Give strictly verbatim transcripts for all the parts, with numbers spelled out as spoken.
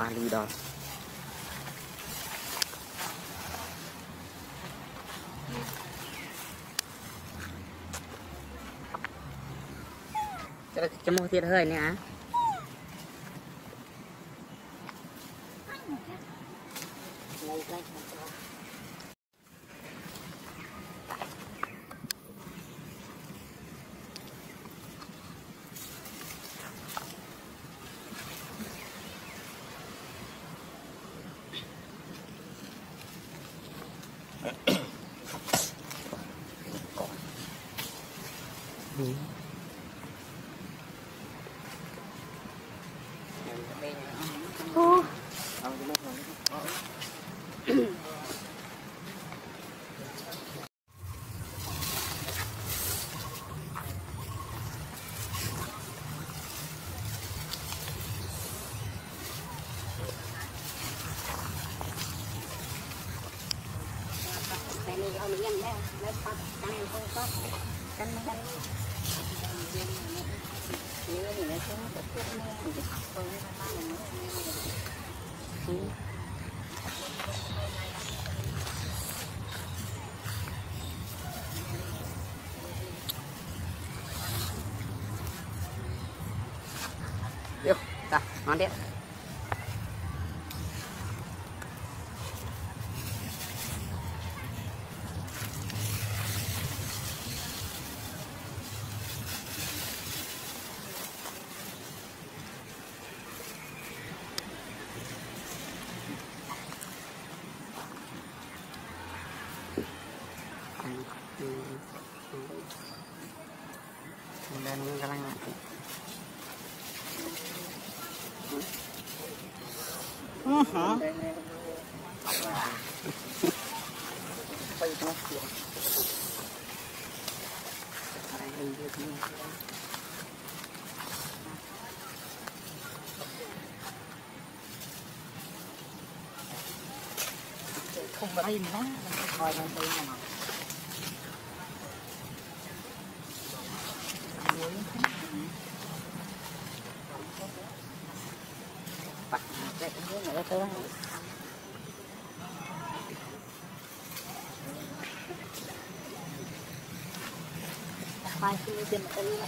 Bali đó cho một tiết hơi nè á Ô. Yêu, ta, ngon đấy. Dan sekarang mati. Uh huh. Apa itu nasi? Không bơi nữa, coi nó bơi nào. Bắt cái cái nữa thôi. Hai cái tiền cái này.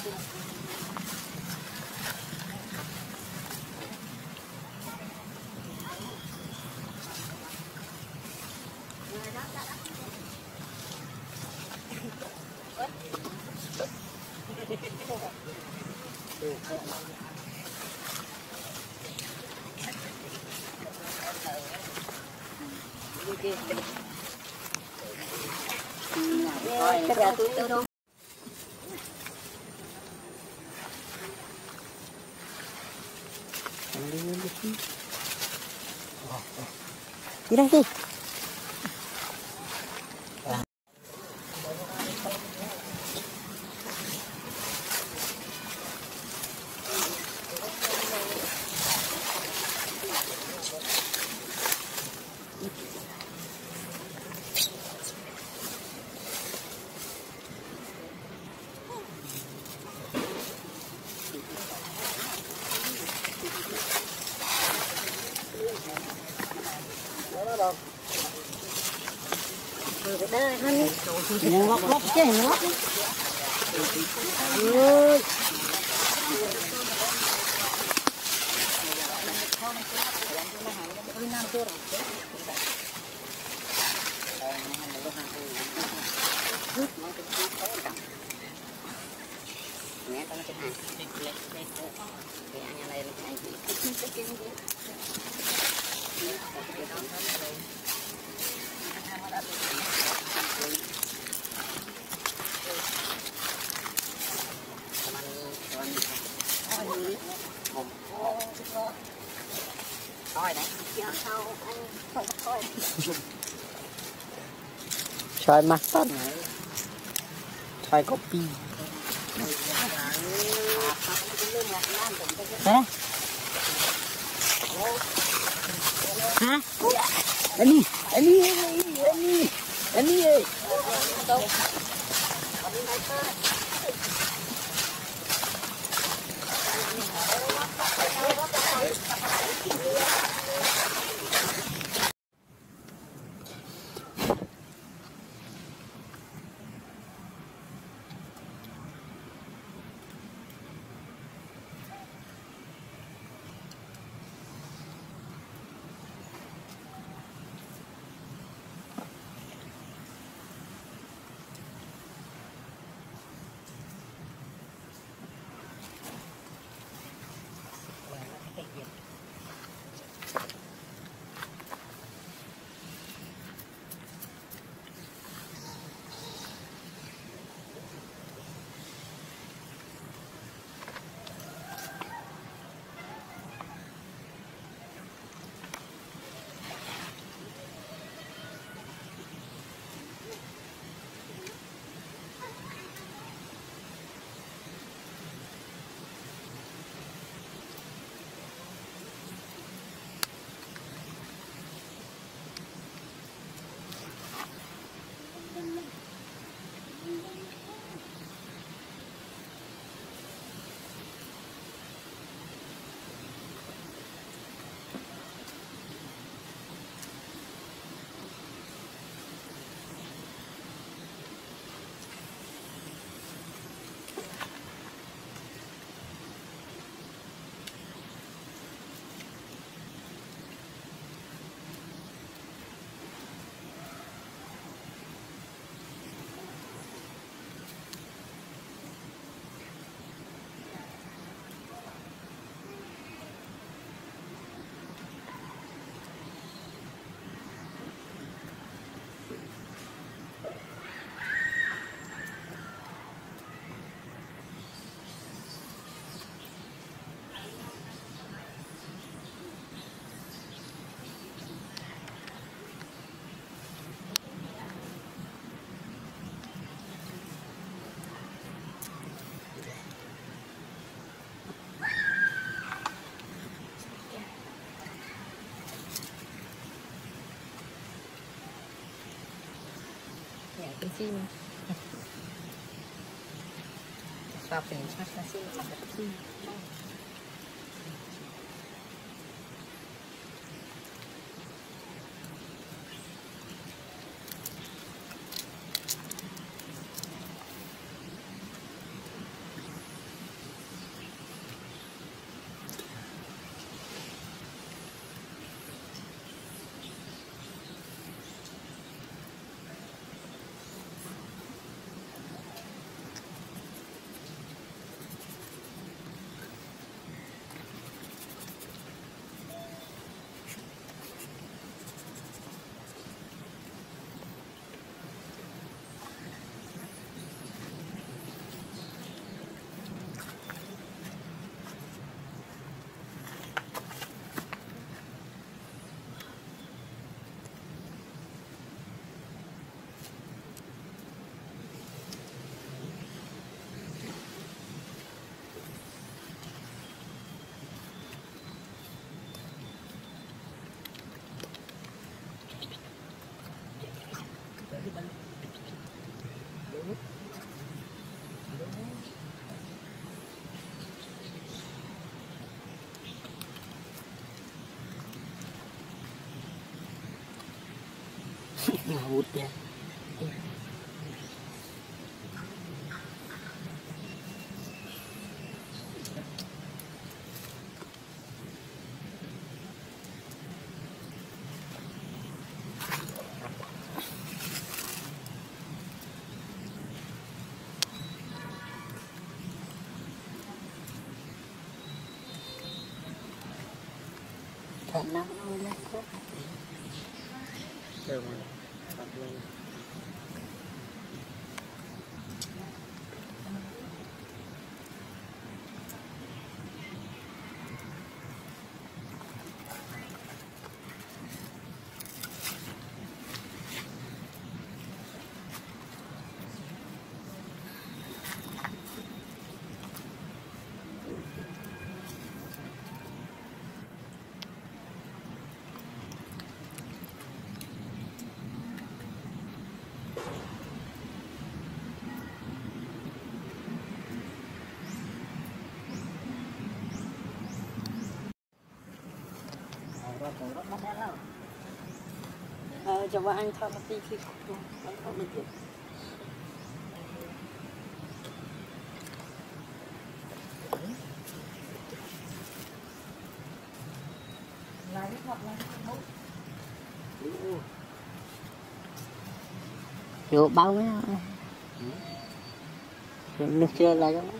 Cái gà tôi tôi đâu. Đi đây đi. Nó lóc lóc chứ, nó lóc. Ôi. Try mustard. Try copy. Hả? Hả? Ani, ani, ani, ani. assassin. Japanese assassin. Ngawut ya. Tenang oleh kok. Jangan. Ờ, coba anh thợ một tí khi anh thợ một tí. Lấy hoặc lấy không? Vô bao mấy nước chưa lấy không?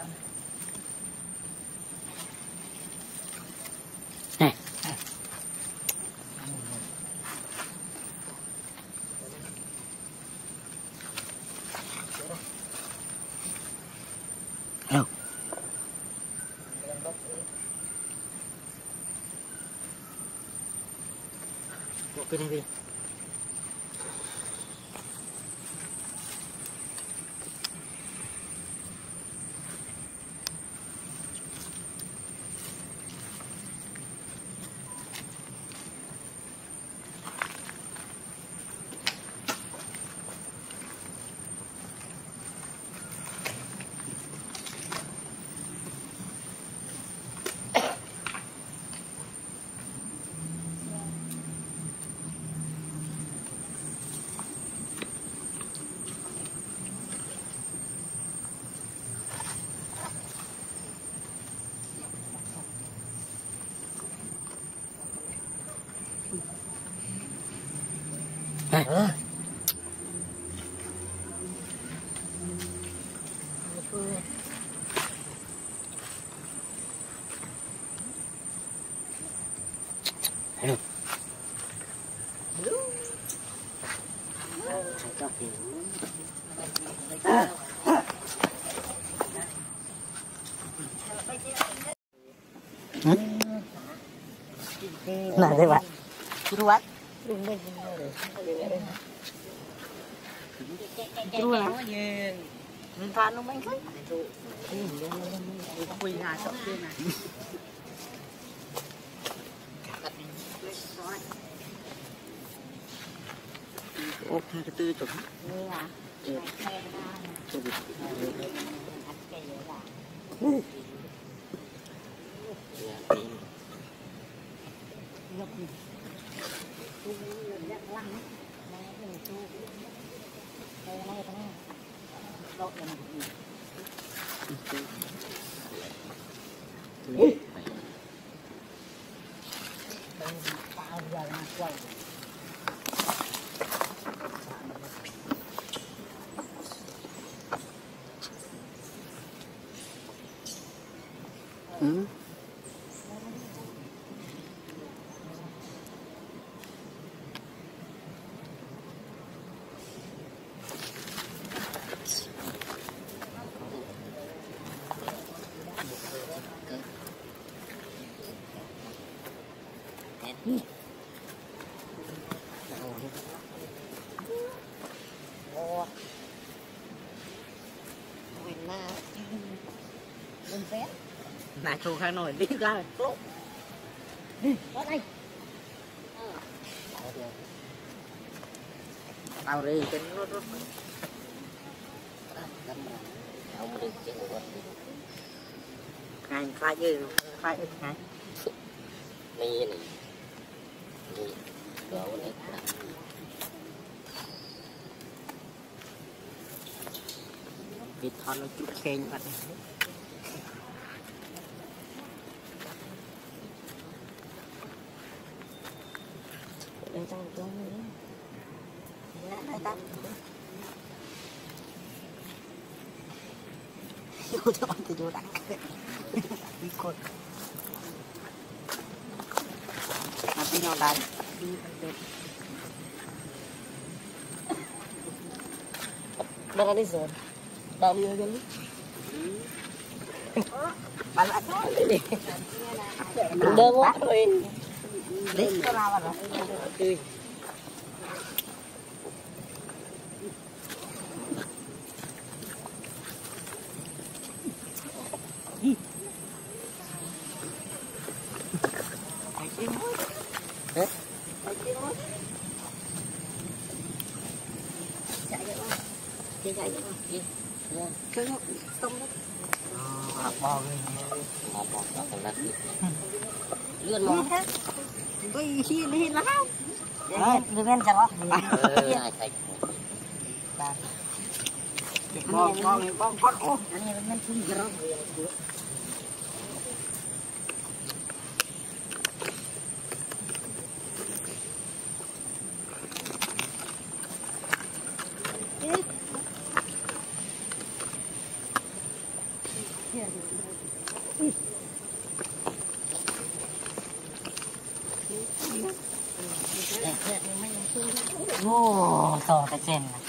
Này. Hello. Bộ cái này đi. À. Hello. Nah, đây bạn. Ruat. Ruat. Mình pha nó mấy cái. Quỳ ngài chỗ kia này. Ô, hai cái tư chục. Nghe à? Ừ. Ừ. Ừ. Này thu khang nổi đi ra rồi. Có đây. Tao đi cái nó nó. Khai khai chứ, khai ít khai. Này này. Vịt thon nó chút khen vậy. Đây trong chỗ này. Đây ta. Vô cho anh thì vô đặng. Đi con. Mà đi nào đây. Đi đây. Đây là đi rồi. Đâu đi rồi đi. Bạn lại đi. Đừng quá rồi. Đi có nào rồi. Đi. Hả? Chạy vậy không? Chạy chạy vậy không? Gì? Cái nó tông đó. À, bò lên. Bò bò nó còn lật đi. Lươn bò. Tôi khi đi lắm. Đấy, đi bên chả bò. Ừ, hai thạch. Bò, bò, bò, bò, bò. Anh em bên chung rồi. Oh, to cái trên này.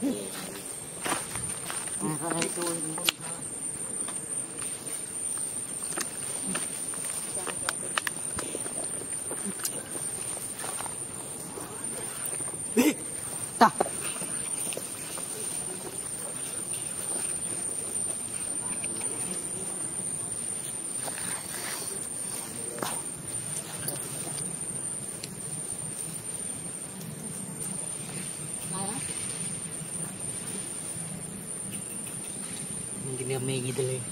À, có đây tôi. Ta. Mungkin dia main gitu deh.